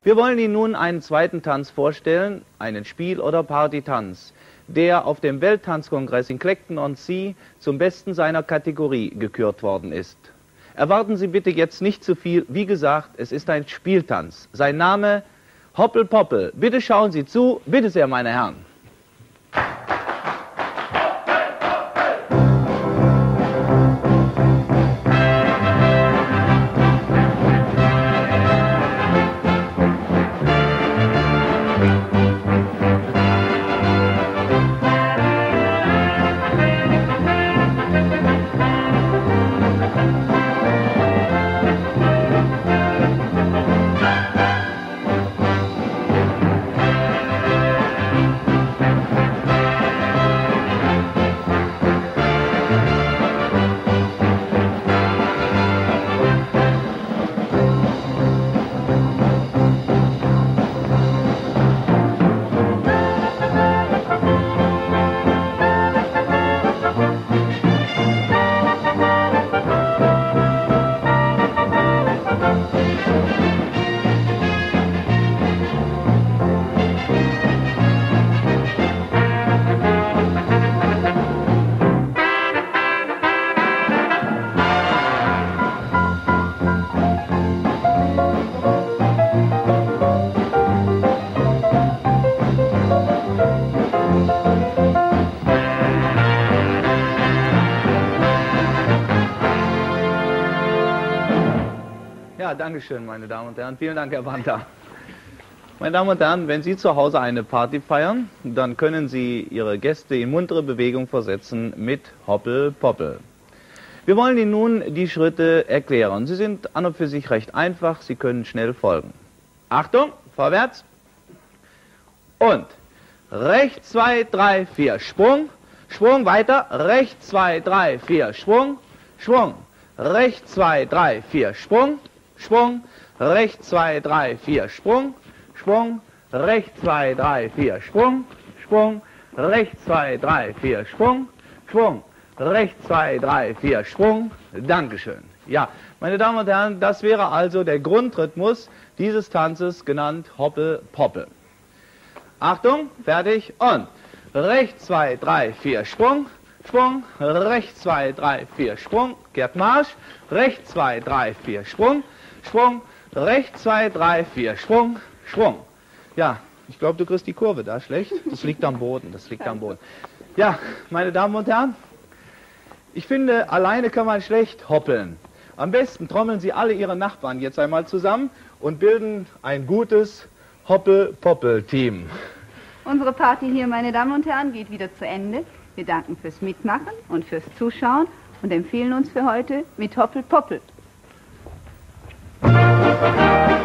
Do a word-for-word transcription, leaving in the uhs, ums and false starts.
Wir wollen Ihnen nun einen zweiten Tanz vorstellen, einen Spiel- oder Partytanz, der auf dem Welttanzkongress in Clacton-on-Sea zum Besten seiner Kategorie gekürt worden ist. Erwarten Sie bitte jetzt nicht zu viel, wie gesagt, es ist ein Spieltanz. Sein Name Hoppel Poppel. Bitte schauen Sie zu, bitte sehr, meine Herren. Ja, Dankeschön, meine Damen und Herren. Vielen Dank, Herr Banta. Meine Damen und Herren, wenn Sie zu Hause eine Party feiern, dann können Sie Ihre Gäste in muntere Bewegung versetzen mit Hoppel Poppel. Wir wollen Ihnen nun die Schritte erklären. Sie sind an und für sich recht einfach, Sie können schnell folgen. Achtung, vorwärts. Und rechts, zwei, drei, vier, Sprung, Sprung, weiter, rechts, zwei, drei, vier, Sprung, Schwung, rechts, zwei, drei, vier, Sprung, Sprung, rechts, zwei, drei, vier, Sprung, Sprung, rechts, zwei, drei, vier, Sprung, Sprung, rechts, zwei, drei, vier, Sprung, Sprung, rechts, zwei, drei, vier, Sprung. Dankeschön. Ja, meine Damen und Herren, das wäre also der Grundrhythmus dieses Tanzes, genannt Hoppel Poppel. Achtung, fertig und rechts, zwei, drei, vier, Sprung, Sprung, rechts, zwei, drei, vier, Sprung, kehrt Marsch, rechts, zwei, drei, vier, Sprung, Sprung, rechts, zwei, drei, vier, Sprung, Sprung. Ja, ich glaube, du kriegst die Kurve da schlecht. Das liegt am Boden, das liegt am Boden. Ja, meine Damen und Herren, ich finde, alleine kann man schlecht hoppeln. Am besten trommeln Sie alle Ihre Nachbarn jetzt einmal zusammen und bilden ein gutes Hoppel-Poppel-Team. Unsere Party hier, meine Damen und Herren, geht wieder zu Ende. Wir danken fürs Mitmachen und fürs Zuschauen und empfehlen uns für heute mit Hoppel Poppel.